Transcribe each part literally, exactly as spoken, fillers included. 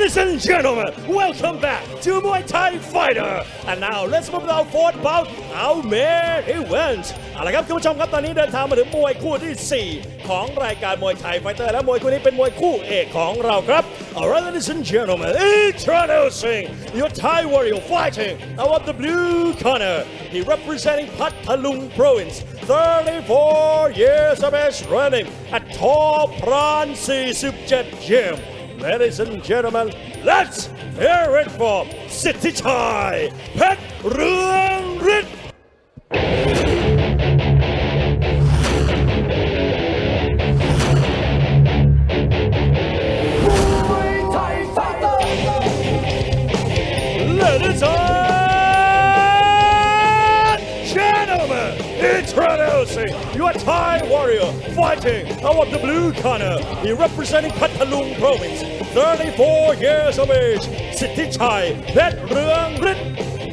Ladies and gentlemen, welcome back to Muay Thai Fighter. And now let's move our fourth bout, our main event. เอาละครับคุณผู้ชมครับตอนนี้เดินทางมาถึงมวยคู่ที่สี่ของรายการมวยไทยไฟเตอร์และมวยคู่นี้เป็นมวยคู่เอกของเราครับ Alright, ladies and gentlemen, introducing your Thai warrior fighting out of the blue corner. He representing Pathalung Province, thirty-four years of age, running at Top Run สี่สิบเจ็ด Gym. Ladies and gentlemen, let's hear it for สิทธิชัยเพชรเรืองฤทธิ์Ladies and gentlemen, introducing your Thai warrior fighting out of the blue corner. He representing Pathalung Province, thirty-four years of age, สิทธิชัยเพชรเรืองฤทธิ์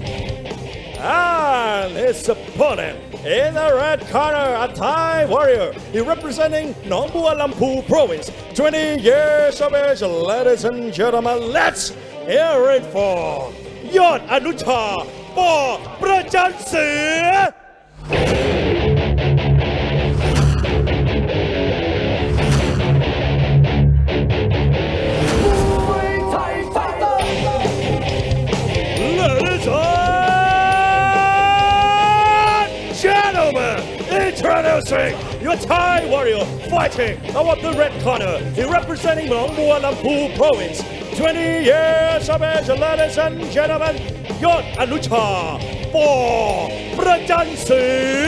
And his opponent in the red corner, a Thai warrior. He representing Nong Bua Lampu Province, twenty years of age. Ladies and gentlemen, let's hear it for ยอดอนุชา ป.ประจันเสือIntroducing your Thai warrior fighting out of the red corner. He representing Nong Bua Lampu Province, twenty years of age. Ladies and gentlemen, ยอดอนุชา ป.ประจันเสือ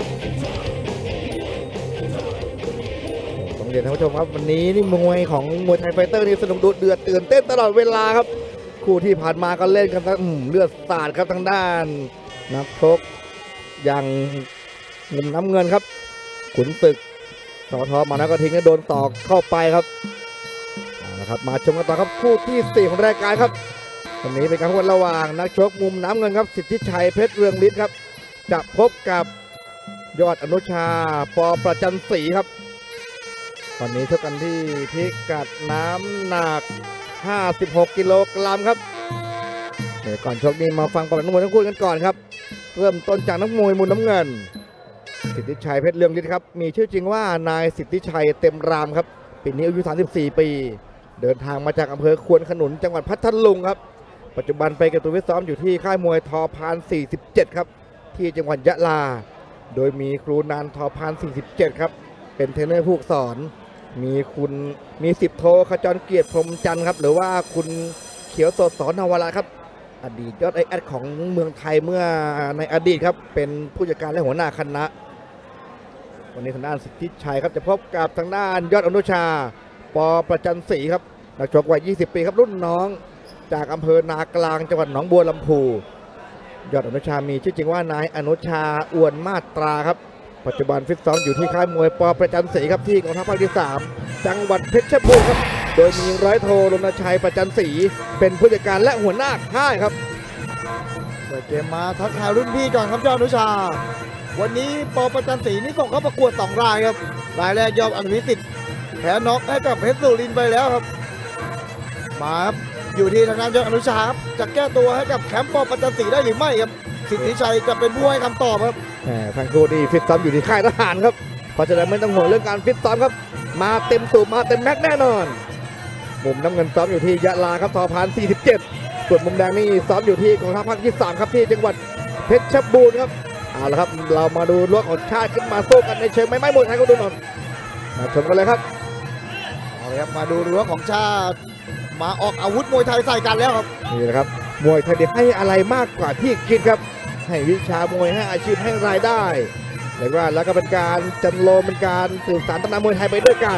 ต้องเรียนท่านผู้ชมครับวันนี้นี่มวยของมวยไทยไฟเตอร์นี่สนุกดุเดือดตื่นเต้นตลอดเวลาครับคู่ที่ผ่านมาก็เล่นกันทั้งเลือดสาดครับทางด้านนักชกอย่างมุมน้ำเงินครับขุนศึกสอทอมานะก็ทิ้งให้โดนตอกเข้าไปครับนะครับมาชมกันต่อครับคู่ที่สี่ของรายการครับวันนี้เป็นการพบกันระหว่างนักชกมุมน้ำเงินครับสิทธิชัยเพชรเรืองฤทธิ์ครับจะพบกับยอดอนุชา ป.ประจันศรีครับวันนี้ชกกันที่พิกัดน้ำหนักห้าสิบหกกิโลกรัมครับเดี๋ยวก่อนชกนี้มาฟังประวัตินักมวยทั้งคู่กันก่อนครับเริ่มต้นจากนักมวยมุมน้ำเงินสิทธิชัยเพชรเรืองฤทธิ์ครับมีชื่อจริงว่านายสิทธิชัยเต็มรามครับปีนี้อายุสามสิบสี่ปีเดินทางมาจากอำเภอควนขนุนจังหวัดพัทลุงครับปัจจุบันไปเก็บตัวฟิตซ้อมอยู่ที่ค่ายมวยทอพานสี่สิบเจ็ดครับที่จังหวัดยะลาโดยมีครูนานทอพานสี่สิบเจ็ดครับเป็นเทรนเนอร์ผู้สอนมีคุณมีสิบโทขจรเกียรติพรหมจันทร์ครับหรือว่าคุณเขียวสดสอนนวราครับอดีตยอดไอแอดของเมืองไทยเมื่อในอดีตครับเป็นผู้จัดการและหัวหน้าคณะวันนี้ทางด้านสิทธิชัยครับจะพบกับทางด้านยอดอนุชา ป.ประจันศรีครับนักชกวัยยี่สิบปีครับรุ่นน้องจากอำเภอนากลางจังหวัดหนองบัวลำพูยอดอนุชามีชื่อจริงว่านายอนุชาอวนมาตราครับปัจจุบันฟิตซ้อมอยู่ที่ค่ายมวย ป.ประจันศรีครับที่กองทัพภาคที่สามจังหวัดเพชรบูรณ์ครับโดยมีร้อยโทรณชัยประจันศรีเป็นผู้จัดการและหัวหน้าค่ายครับเปิดเกมมาทักทายรุ่นพี่ก่อนครับยอดอนุชาวันนี้ป.ประจันศรีนี่ส่งเข้าประกวดสองรายครับรายแรกยอดอนุวิสิทธิ์แพ้น็อกให้กับเพชรสุรินทร์ไปแล้วครับมาครับอยู่ที่ทางด้านยอดอนุชาครับจะแก้ตัวให้กับแคมป์ป.ประจันศรีได้หรือไม่ครับสิทธิชัยจะเป็นผู้ให้คำตอบครับทางคู่ดีฟิตซ้อมอยู่ที่ค่ายทหารครับเพราะฉะนั้นไม่ต้องห่วงเรื่องการฟิตซ้อมครับมาเต็มสูบมาเต็มแม็กแน่นอนมุมน้ำเงินซ้อมอยู่ที่ยะลาครับทอพานสี่สิบเจ็ดส่วนมุมแดงนี่ซ้อมอยู่ที่กองทัพภาคที่สามครับที่จังหวัดเพชรบูรณ์ครับเอาละครับเรามาดูรั้วของชาติขึ้นมาสู้กันในเชิงไม่ไม่มวยไทยก็ดูหน่อยมาชมกันเลยครับเอาเลยครับมาดูรั้วของชาติมาออกอาวุธมวยไทยใส่กันแล้วครับนี่นะครับมวยไทยให้อะไรมากกว่าที่คิดครับให้วิชามวยให้อาชีพให้รายได้แล้วก็แล้วก็เป็นการจำลองเป็นการสื่อสารตำนานมวยไทยไปด้วยกัน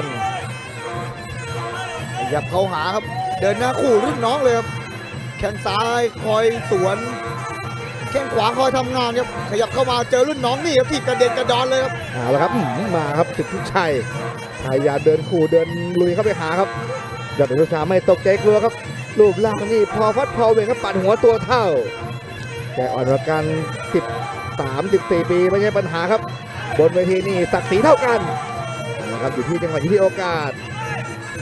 ขยับเข้าหาครับเดินหน้าคู่รุ่นน้องเลยครับแข้งซ้ายคอยสวนแข้งขวาคอยทำงานครับขยับเข้ามาเจอรุ่นน้องนี่ครับที่กระเด็นกระดอนเลยครับเอาละครับมาครับสิทธิชัยพยายามเดินคู่เดินลุยเข้าไปหาครับยอดอนุชาไม่ตกใจกลัวครับรูปร่างนี่พอฟัดพอเวงครับปัดหัวตัวเท่าแกอ่อนกว่ากันสิบสาม สิบสี่ปีไม่ใช่ปัญหาครับบนเวทีนี่ศักดิ์ศรีเท่ากันนะครับอยู่ที่จังหวัดอยู่ที่โอกาส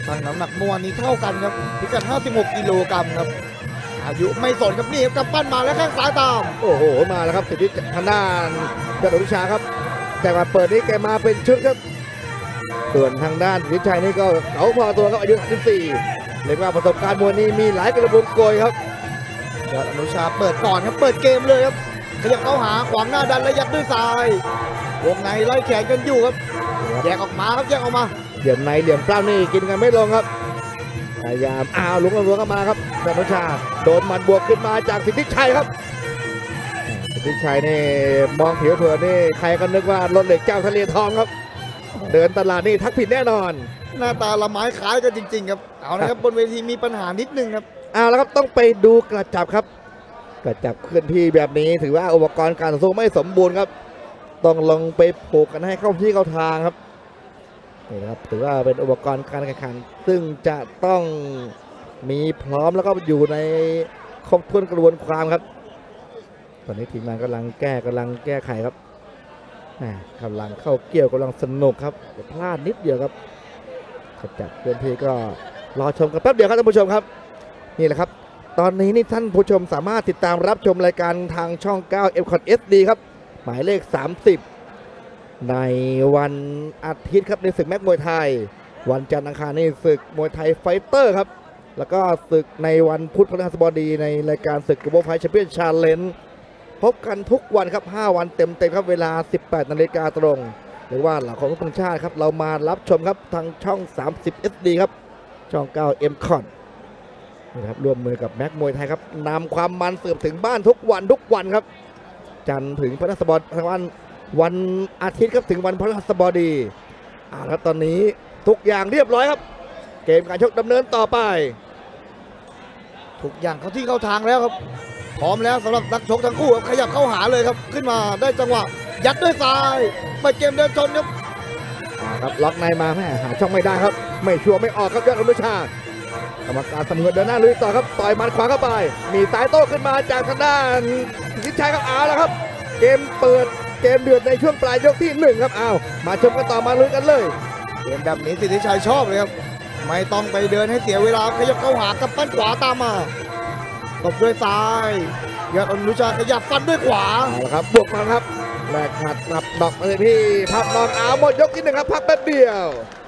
ตั้งน้ำหนักเมื่อวานนี้เท่ากันครับพิกัดห้าสิบหกกิโลกรัมครับอายุไม่สนครับนี่ครับกำปั้นมาแล้วแข้งซ้ายตามโอ้โหมาแล้วครับสิทธิทางด้านยอดอนุชาครับแต่มาเปิดนี้แกมาเป็นชุดครับส่วนทางด้านสิทธิชัยนี่ก็เขาพอตัวครับอายุสามสิบสี่เรียกว่าประสบการณ์มวยนี้มีหลายกระบวนโกยครับยอดอนุชาเปิดก่อนครับเปิดเกมเลยครับขยับเข้าหาขวางหน้าดันและยัดด้วยซ้ายวงในไล่แขนกันอยู่ครับแยกออกมาครับแยกออกมาเหลี่ยมในเหลี่ยมเปล่านี่กินกันไม่ลงครับพยายามอ้าวลุกมาบวกเข้ามาครับยอดอนุชาโดนหมัดบวกขึ้นมาจากสิทธิชัยครับสิทธิชัยนี่มองผิวเผินนี่ใครก็นึกว่ารถเหล็กเจ้าทะเลทองครับเดินตลาดนี่ทักผิดแน่นอนหน้าตาละไม้คล้ายกันจริงๆครับเอาละครับบนเวทีมีปัญหานิดนึงครับเอาละครับต้องไปดูกระจับครับกระจับเคลื่อนที่แบบนี้ถือว่าอุปกรณ์การต่อสู้ไม่สมบูรณ์ครับต้องลงไปผูกกันให้เข้าที่เข้าทางครับนี่นะครับถือว่าเป็นอุปกรณ์การแข่งขันซึ่งจะต้องมีพร้อมแล้วก็อยู่ในครบถ้วนกระบวนความครับตอนนี้ทีมงานกำลังแก้กำลังแก้ไขครับกำลังเข้าเกี่ยวกำลังสนุกครับพลาดนิดเดียวครับกระจับเคลื่อนที่ก็รอชมกันแป๊บเดียวครับท่านผู้ชมครับนี่แหละครับตอนนี้นี่ท่านผู้ชมสามารถติดตามรับชมรายการทางช่องเก้า เอ็ม คอท เอส ดี ครับหมายเลขสามสิบในวันอาทิตย์ครับในศึกแม็กมวยไทยวันจันทร์อังคารนี่ศึกมวยไทยไฟเตอร์ครับแล้วก็ศึกในวันพุธพฤหัสบดีในรายการศึกกระโบไฟแชมเปี้ยนชาเลนจ์พบกันทุกวันครับห้าวันเต็มๆครับเวลา สิบแปดนาฬิกาตรงหรือว่าหลังของทุกชาติครับเรามารับชมครับทางช่องสามสิบ เอส ดี ครับช่องเก้า เอ็ม คอท นะครับร่วมมือกับแม็กมวยไทยครับนำความมันเสิร์ฟถึงบ้านทุกวันทุกวันครับจันทร์ถึงพฤหัสบดีวันวันอาทิตย์ครับถึงวันพฤหัสบดีอ่าแล้วตอนนี้ทุกอย่างเรียบร้อยครับเกมการชกดำเนินต่อไปทุกอย่างเข้าที่เข้าทางแล้วครับพร้อมแล้วสำหรับนักชกทั้งคู่ขยับเข้าหาเลยครับขึ้นมาได้จังหวะยัดด้วยซ้ายไปเกมเดินชนครับครับล็อกในมาแม่หาช่องไม่ได้ครับไม่ชัวร์ไม่ออกครับยอดอนุชากรรมการเสมอเดินหน้าลุยต่อครับต่อยมันขวาเข้าไปมีสายโต้ขึ้นมาจากทางด้านสิทธิชัยครับเอาแล้วครับเกมเปิดเกมเดือดในช่วงปลายยกที่หนึ่งครับเอามาชมกันต่อมาลุยกันเลยเกมแบบนี้สิทธิชัยชอบเลยครับไม่ต้องไปเดินให้เสียเวลาขยับเข้าหากับปั้นขวาตามมาตบด้วยซ้ายยอดอนุชาขยับฟันด้วยขวาเอาละครับบวกมาครับแลกขัดนับดอกมาเลยที่พับนอนเอาหมดยกที่หนึ่งครับพักแป๊บเดียว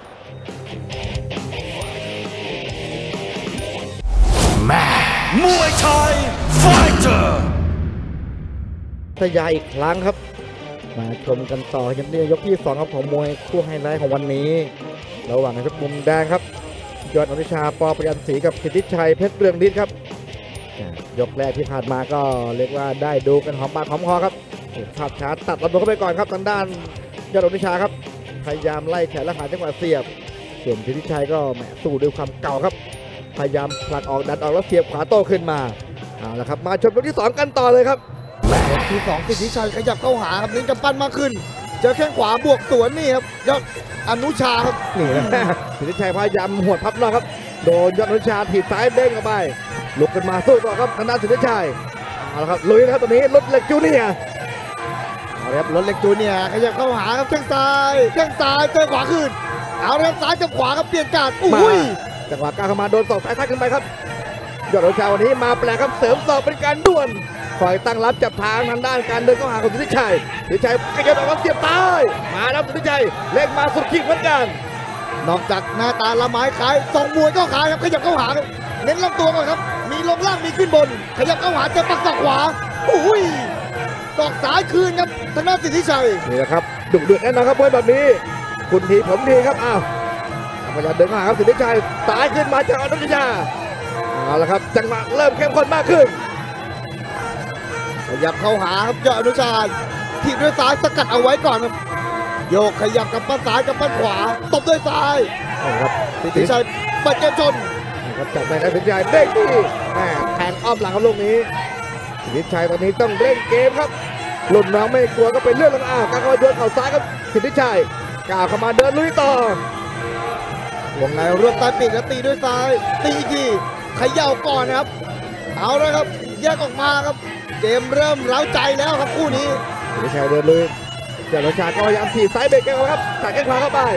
มวยไทยไฟเตอร์ทยาอีกครั้งครับมาชมกันต่อยันยกที่สองครับของมวยคู่ไฮไลท์ของวันนี้ระหว่างนักมุมแดงครับยอดอนุชาปอประยันศรีกับสิทธิชัยเพชรเรืองฤทธิ์ครับยกแรกที่ผ่านมาก็เรียกว่าได้ดูกันหอมปากหอมคอครับภาพช้าตัดลำตัวเข้าไปก่อนครับทางด้านยอดอนุชาครับพยายามไล่แขนและหาจังหวะเสียบส่วนสิทธิชัยก็แหมสู้ด้วยความเก่าครับพยายามผลักออกดันออกแล้วเสียบขวาโต้ขึ้นมาเอาละครับมาชมยกที่สองกันต่อเลยครับยกที่สองสิทธิชัยขยับเข้าหาครับเน้นกำปั้นมากขึ้นเจอแข้งขวาบวกสวนนี่ครับยอดอนุชาครับนี่นะสิทธิชัยพยายามหวดพับนอกครับโดนยอดอนุชาถีบซ้ายเด้งเข้าไปลุกขึ้นมาสู้ต่อครับทางด้านสิทธิชัยเอาละครับลุยนะครับตอนนี้รถเหล็กจูเนียร์เอาละครับรถเหล็กจูเนียร์ขยับเข้าหาครับแข้งซ้ายแข้งซ้ายเจอขวาขึ้นเอาละครับซ้ายกับขวาครับเปลี่ยนการอุ้ยจังหวะการเข้ามาโดนศอกซ้ายทักขึ้นไปครับยอดอนุชาวันนี้มาแปลกครับเสริมศอกเป็นการด่วนคอยตั้งรับจับทางทางด้านการเดินเข้าหาของสิทธิชัยสิทธิชัยกระโดดออกมาเสียบใต้มาแล้วสิทธิชัยเล็กมาสุดขีดเหมือนกันนอกจากหน้าตาละไม้คล้ายส่งมวยก็ขายครับขยับเข้าหาครับเน้นลำตัวก่อนครับมีลงล่างมีขึ้นบนขยับเข้าหาเจอปักศอกขวาอุ้ยศอกซ้ายคืนครับทางด้านสิทธิชัยนี่แหละครับดุเดือดแน่นอนครับมวยแบบนี้คุณทีผมทีครับอ้าวพยายามเดินเข้าหาครับสิทธิชัยซ้ายขึ้นมาจากอนุชาเอาละครับจังหวะเริ่มเข้มข้นมากขึ้นขยับเข้าหาครับยอดอนุชาถีบด้วยซ้ายสกัดเอาไว้ก่อนครับโยกขยับกับปั้นซ้ายกับปั้นขวาตบด้วยซ้ายครับสิทธิชัยปัดเกมชนครับจับได้ครับสิทธิชัยเด้งดีแหมแทงอ้อมหลังครับลูกนี้สิทธิชัยตอนนี้ต้องเร่งเกมครับรุ่นน้องไม่กลัวก็เป็นเรื่องแล้วอ้าวการเข้ามาโดนเข่าซ้ายครับสิทธิชัยก้าวเข้ามาเดินลุยต่อวงในรวบใต้ปีกแล้วตีด้วยซ้ายตีอีกทีขย่าก่อนนะครับเอาเลยครับแยกออกมาครับเกมเริ่มเร้าใจแล้วครับคู่นี้สิทธิชัยเดินลุยยอดอนุชาก็พยายามถีบซ้ายเบรกแกครับตัดแข้งขวาเข้าไป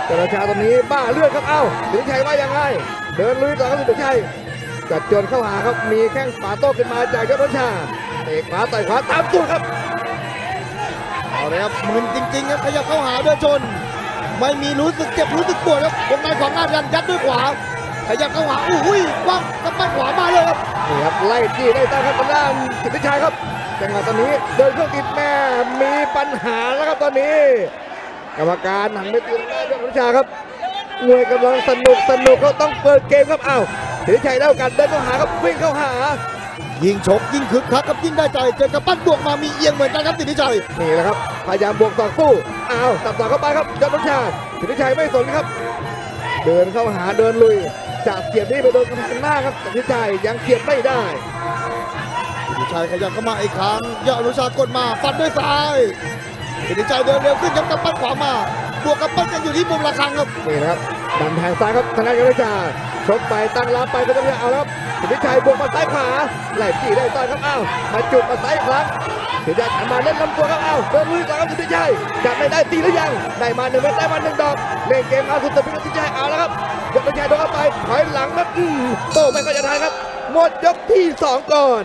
แต่ราชาตอนนี้บ้าเลือดครับเอ้าสิทธิชัยว่ายังไงเดินลุยต่อครับสิทธิชัยจัดจวนเข้าหาครับมีแข้งขวาโต้ขึ้นมาจากยอดราชาเตะขวาต่อยขวาตามตัวครับเอาเลยครับมึนจริงๆครับขยับเข้าหาเดินชนไม่มีรู้สึกเจ็บรู้สึกปวดครับวงในขวางหน้ายันยัดด้วยขวาขยับเข้าหาอุ้ยว่างกำปั้นขวามาเลยครับนี่ครับไล่จี้ได้ตั้งครับทางด้านสิทธิชัยครับจังหวะตอนนี้เดินเครื่องติดแม่มีปัญหาแล้วครับตอนนี้กรรมการหันไปตีหน้ายอดราชาครับมวยกำลังสนุกสนุกเขาต้องเปิดเกมครับอ้าวสิทธิชัยเล่ากันเดินเข้าหาครับวิ่งเข้าหายิ่งชกยิ่งคึกคักครับยิ่งได้ใจเจอกระปั้นบวกมามีเอียงเหมือนกันครับสิทธิชัยนี่แหละครับพยายามบวกต่อสู้อ้าวตัดต่อเข้าไปครับยอดราชาสิทธิชัยไม่สนครับเดินเข้าหาเดินลุยจากเสียบนี่ไปโดนกำแพงหน้าครับสิทธิชัยยังเสียบไม่ได้สิทธิชัยขยับเข้ามาอีกครั้งยอดอนุชากดมาฟันด้วยซ้ายสิทธิชัยเดินเร็วขึ้นครับกำปั้นขวามาบวกกำปั้นกันอยู่ที่มุมระฆังครับนี่นะครับดันแทงซ้ายครับทางด้านยอดราชาชกไปตั้งรับไปก็ต้องเอาแล้วสิทธิชัยบวกมาซ้ายขวาไหล่จี้ได้ต่อยครับอ้าวมาจุดมาซ้ายครั้งสิทธิชัยหันมาเล่นลำตัวครับอ้าวเดินลุยต่อครับสิทธิชัยจับไม่ได้ตีหรือยังได้มาหนึ่งเม็ดได้มาหนึ่งดอกเล่นเกมมาสุดตัวสิทธิชัยเอาแล้วครับยกสิทธิชัยโดนเข้าไปถอยหลังครับโต้ไม่ก็จะทันครับหมดยกที่สองก่อน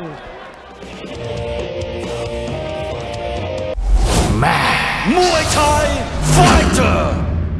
แม่มวยไทยไฟเตอร์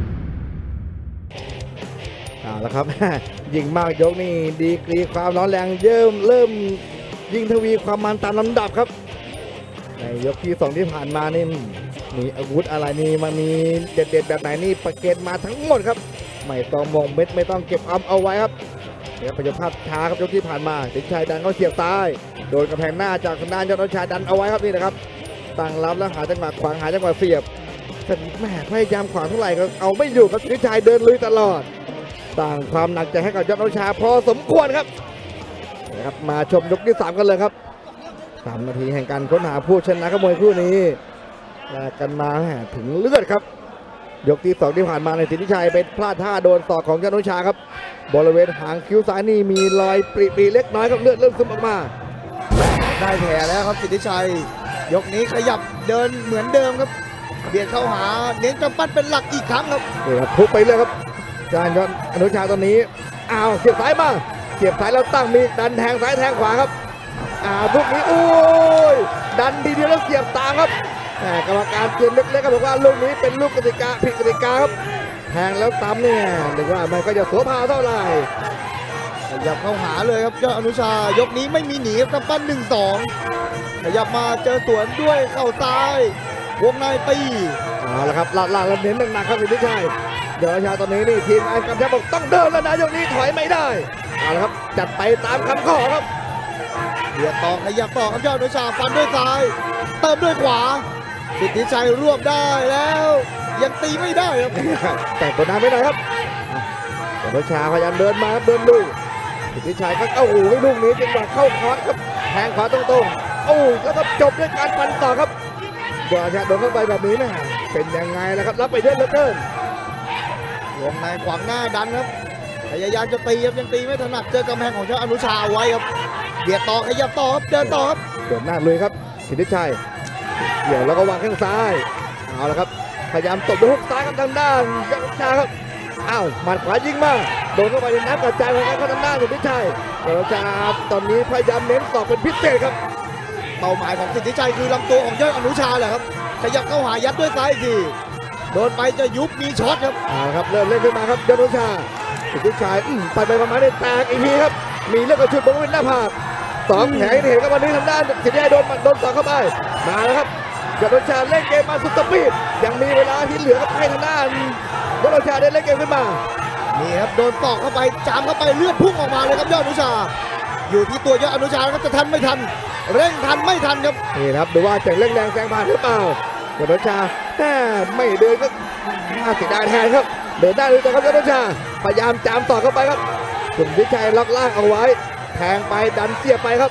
เอาละครับยิงมากยกนี่ดีกรีความร้อนแรงเยิ่มเริ่มยิงทวีความมันตามลำดับครับในยกที่สองที่ผ่านมานี่มีอาวุธอะไรนี่มันมีเด็ดๆแบบไหนนี่ประเกณฑ์มาทั้งหมดครับไม่ต้องมองเม็ดไม่ต้องเก็บอ้ำเอาไว้ครับเนี่ยประโยชน์ภาพช้าครับยกที่ผ่านมาสิทธิชัยดันเขาเสียบซ้ายโดนกระแพงหน้าจากทางด้านยอดราชาดันเอาไว้ครับนี่นะครับตั้งรับแล้วหาจังหวะขวางหาจังหวะเสียบแต่แม่พยายามขวางเท่าไหร่ก็เอาไม่อยู่ครับสิทธิชัยเดินลุยตลอดต่างความหนักใจให้กับยอดราชาพอสมควรครับนะครับมาชมยกที่สามกันเลยครับสามนาทีแห่งการค้นหาผู้ชนะครับมวยคู่นี้แลกกันมาถึงเลือดครับยกที่สองที่ผ่านมาในสิทธิชัยเป็นพลาดท่าโดนศอกของยอดราชาครับบริเวณหางคิ้วซ้ายนี่มีรอยปริๆเล็กน้อยครับเลือดเริ่มซึมออกมาได้แผลแล้วครับสิทธิชัยยกนี้ขยับเดินเหมือนเดิมครับเบียดเข้าหาเน้นกำปั้นเป็นหลักอีกครั้งครับนี่ครับทุบไปเลยครับจานยอดอนุชาตอนนี้อ้าวเสียบซ้ายมาเสียบซ้ายแล้วตั้งมีดันแทงซ้ายแทงขวาครับอ้าวลูกนี้โอ้ยดันทีเดียวแล้วเสียบตามครับกรรมการเตือนเล็กๆก็บอกว่าลูกนี้เป็นลูกกติกาผิดกติกาครับแทงแล้วซ้ำเนี่ยหรือว่ามันก็จะโสภาเท่าไหร่ขยับเข้าหาเลยครับยอดอนุชายกนี้ไม่มีหนีครับกำปั้นหนึ่งสองขยับมาเจอสวนด้วยเข่าซ้ายวงในตีเอาละครับล่างๆแล้วเน้นหนักๆครับสิทธิชัยยอดราชาตอนนี้นี่ทีมงานกำชับบอกต้องเดินแล้วนะยกนี้ถอยไม่ได้เอาละครับจัดไปตามคำขอครับเบียดต่อขยับต่อครับยอดอนุชาฟันด้วยซ้ายเติมด้วยขวาสิทธิชัยรวบได้แล้วยังตีไม่ได้ครับแต่กดดันไม่ได้ครับยอดราชาพยายามเดินมาครับเดินลุยสิทธิชัยก็เอ้าโอ้ยลูกนี้จังหวะเข้าคอร์สครับแทงขวาตรงๆโอ้แล้วก็จบด้วยการฟันต่อครับยอดราชาโดนเข้าไปแบบนี้นะเป็นยังไงล่ะครับรับไปเยอะเหลือเกินวงในขวางหน้าดันครับพยายามจะตีครับยังตีไม่ถนัดเจอกำแพงของเจ้าอนุชาไว้ครับเบียดต่อขยับต่อครับเดินต่อครับเดินหน้าเลยครับสิทธิชัยเดี่ยวแล้วก็วางแข้งซ้ายเอาละครับพยายามตบด้วยฮุกซ้ายกับทางด้านยอดราชาครับอ้าวหมัดขวายิงมาโดนเข้าไปในน้ำกระจายของเขาทางด้านสิทธิชัยยอดราชาตอนนี้พยายามเน้นศอกเป็นพิเศษครับเป้าหมายของสิทธิชัยคือลำตัวของยอดอนุชาแหละครับขยับเข้าหายัดด้วยซ้ายอีกทีโดนไปจะยุบมีช็อตครับเอาครับเริ่มเล่นขึ้นมาครับยอดอนุชาสิทธิชัยไปไปประมาณนี้แตกอีกทีครับมีเลือดกระชุดบริเวณหน้าผากสองแผลเห็นกับวันนี้ทางด้านสิทธิชัยโดนโดนต่อเข้าไปมาแล้วครับยอดอนุชาเล่นเกมมาสุดสปีดยังมีเวลาที่เหลือกับให้ทางด้านยอดอนุชาได้เล่นเกมขึ้นมานี่ครับโดนตอกเข้าไปจามเข้าไปเลือดพุ่งออกมาเลยครับยอดอนุชาอยู่ที่ตัวยอดอนุชาครับจะทันไม่ทันเร่งทันไม่ทันครับนี่ครับดูว่าจะเร่งแรงแซงผ่านหรือเปล่ายอดอนุชาแต่ไม่เดินก็น่าเสียดายแทนครับเดินได้เลยแต่ครับยอดอนุชาพยายามจามต่อเข้าไปครับสิทธิชัยล็อกล่างเอาไว้แทงไปดันเสียบไปครับ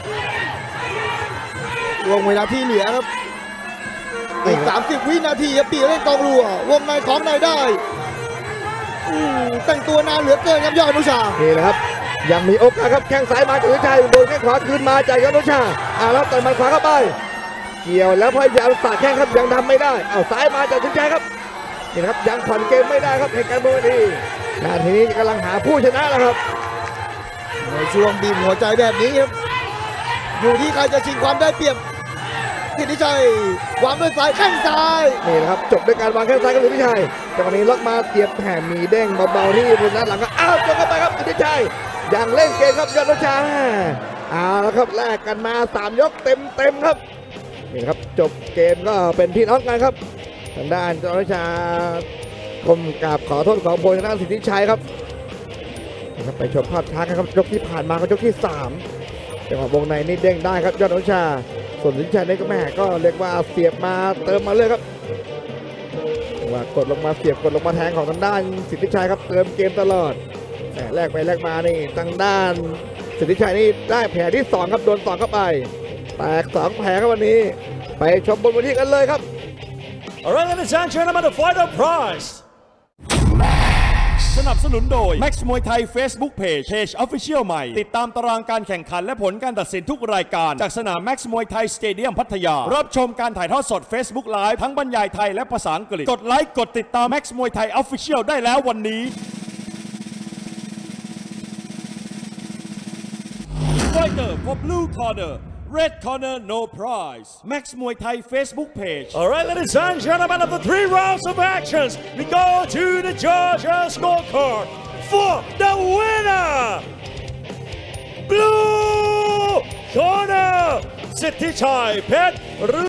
วงเวลาที่เหลือครับอีกสามสิบวินาทีปีเล่นกองรัววงในของในได้แต่งตัวนานเหลือเกินครับยอดอนุชานี่แหละครับยังมีโอกาสครับแข้งซ้ายมาจากสิทธิชัยโดนแข้งขวาคืนมาจากยอดอนุชาอ่าแล้วต่อยมันขวาเข้าไปเกี่ยวแล้วพยายามสาดแข้งครับยังทำไม่ได้เอาซ้ายมาจากสิทธิชัยครับนี่นะครับยังผ่อนเกมไม่ได้ครับเหตุการณ์บนเวทีนาทีนี้กำลังหาผู้ชนะแล้วครับในช่วงบีบหัวใจแบบนี้ครับอยู่ที่ใครจะชิงความได้เปรียบสิทธิชัยวางด้วยซ้ายแข้งซ้ายนี่นะครับจบด้วยการวางแข้งซ้ายกับสิทธิชัยจังหวะนี้ล็อกมาเสียบแผ่มีเด้งเบาๆที่บนด้านหลังก็อ้าวจบเข้าไปครับสิทธิชัยยังเล่นเกมครับยอดวิชาเอาละครับแลกกันมาสามยกเต็มๆครับนี่ครับจบเกมก็เป็นพี่น้องกันครับทางด้านยอดวิชาคมกราบขอโทษขอโพยทางด้านสิทธิชัยครับนะครับไปชมภาพช้ากันครับยกที่ผ่านมาก็ยกที่สามจังหวะวงในนี่เด้งได้ครับยอดวิชาส่วนสิทธิชัยนี่ก็แม่ก็เรียกว่าเสียบมาเติมมาเลยครับว่ากดลงมาเสียบกดลงมาแทงของทางด้านสิทธิชัยครับเติมเกมตลอดแต่แลกไปแลกมานี่ทางด้านสิทธิชัยนี่ได้แผลที่สองครับโดนสองเข้าไปแตกสองแผลครับวันนี้ไปชมบนเวทีกันเลยครับ Alright, ladies and gentlemen, the fighter prize. สนับสนุนโดย Max มวยไทย Facebook Page Page Official ใหม่ติดตามตารางการแข่งขันและผลการตัดสินทุกรายการจากสนาม Max มวยไทยสเตเดียมพัทยารับชมการถ่ายทอดสด Facebook Live ทั้งบรรยายไทยและภาษาอังกฤษกดไลค์กดติดตาม Max มวยไทย Official ได้แล้ววันนี้ Fighter for Blue Corner Red Corner no prize Max มวยไทย Facebook Page Alright, ladies and gentlemen, after three rounds of actions, we go to the Georgia scorecard for the winner. Blue corner, Sitthichai Pet